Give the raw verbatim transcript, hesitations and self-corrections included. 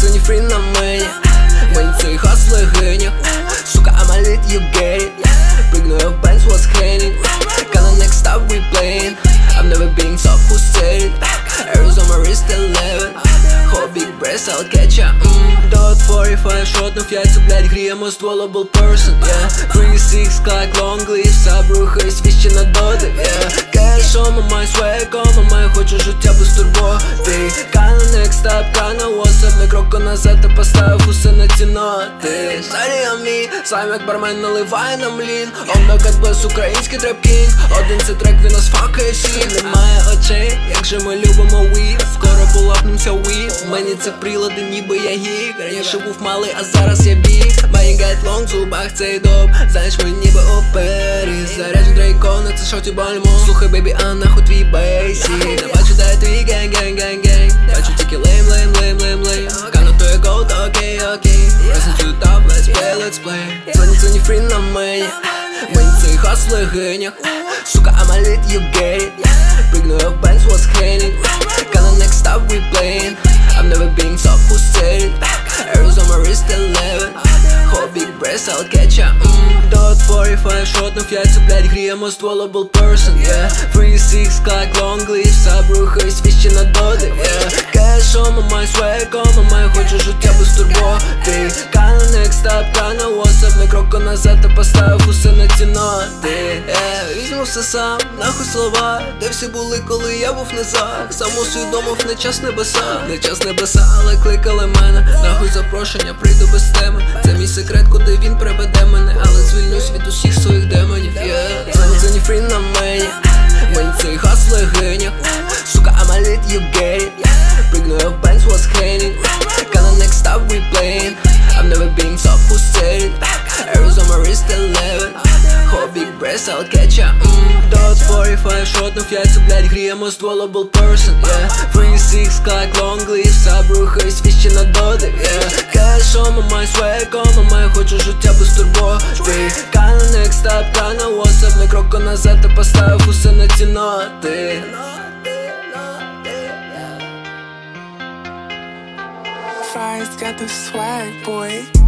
це ні фрі на мені. Мені цей хас в легенях. Сука, I'm a lit, you get it. Пригну я в Benz, what's hannin. Kana next stop, we playin. I've never been so who said it. Arrows on my wrist eleven. Whole big breast, I'll catch ya. mm. Dot forty-five, шотнув яйця, блядь, гріємо стволable person, yeah. Three six, like long leaves, Рухаюсь, вище на дотик, yeah. Cash on my mind, swag on my mind, хочу життя без турботи. Kana next stop, Kana what's up, не кроку назад, та поставив усе на ці ноти. Старі а мій, слайм як бармен, наливає нам лін. Он на godbless, український трап-кінг. Одинадцять трек, він нас факає всіх. Немає очей, як же ми любимо weed. Скоро полапнемся weed. Мені це прилади, ніби я гік. Раніше був малий, а зараз я біг. Мені гайд лонг, в зубах цей доп. Знаєш, ми ніби опері. Заряджен дрейкона, це шоті бальмо. Слухай, бейбі, а нахуй твій бейсі. Не бачу, де твій генг-генг-генг-генг. Бачу тільки лейм, лейм, лейм, лейм, лейм. Kana то є голд, окей, окей. Present to the top, let's play, let's play. Це не це ні фрі на мені. Мені цей хас в легенях. Сука, I'm a lit, you get it. Пригну я в Benz, what's hannin. Kana next stop, we playin. I've never been so who said it. Arrows on my wrist eleven. Whole big breast, I'll catch ya. mm. Dot forty-five, шотнув яйця, блядь, гріємо стволable person, yeah. Three six, like long leaves, Рухаюсь, вище на дотик, yeah. Cash on my mind, swag on my mind, хочу життя без турботи. Kana next stop, Kana what's up, не кроку назад, та поставив усе на ці ноти, yeah. Візьму все сам, нахуй слова, де всі були, коли я був низах. Сам усвідомив, не час небеса, не час небеса, але кликали мене. Нахуй запрошення, прийду без теми. Це мій секрет, куди він приведе мене, але звільнюсь від усіх своїх демонів, yeah. Це не це ні фрі на мені. Мені цей хас в легенях. Сука, I'm a lit, you get it. Пригну я в Benz, what's hannin. Kana next stop, we playin. I've never been so who said it. Arrows on my wrist eleven. Whole big breast, I'll catch ya. mm. Dot forty-five, шотнув яйця, блядь, гріємо стволable person, yeah. Three six, like long leaves, Рухаюсь, вище на дотик, yeah. Cash on my mind, swag on my mind, хочу життя без турботи. Kana next stop, Kana what's up, не кроку назад, та поставив усе на ці ноти. Fries got the swag, boy.